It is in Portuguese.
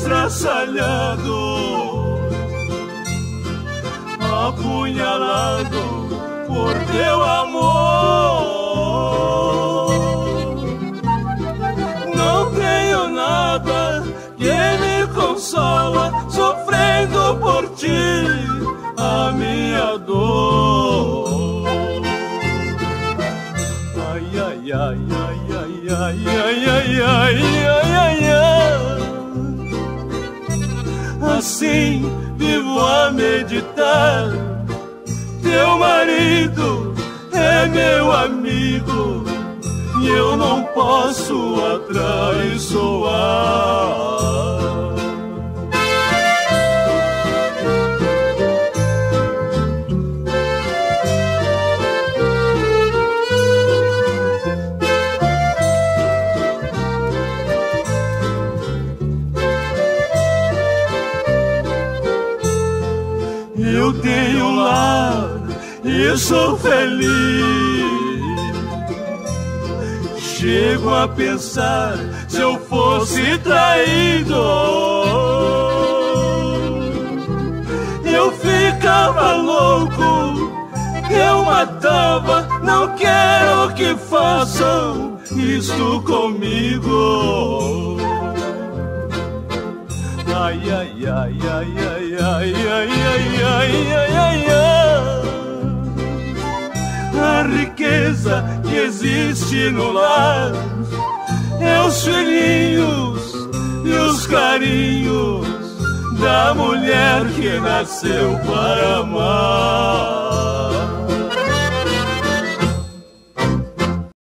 estraçalhado, apunhalado por teu amor. Não tenho nada que me consola, sofrendo por ti a minha dor. Ai, ai, ai, ai, ai, ai, ai, ai, ai, ai, ai, ai. Assim vivo a meditar. Teu marido é meu amigo e eu não posso atraiçoar. Eu tenho um lar e sou feliz. Chego a pensar, se eu fosse traído, eu ficava louco, eu matava. Não quero que façam isto comigo. Ai, ai, ai, ai, ai, ai, ai, ai, ai, ai, ai, ai. A riqueza que existe no lar é os filhinhos e os carinhos da mulher que nasceu para amar.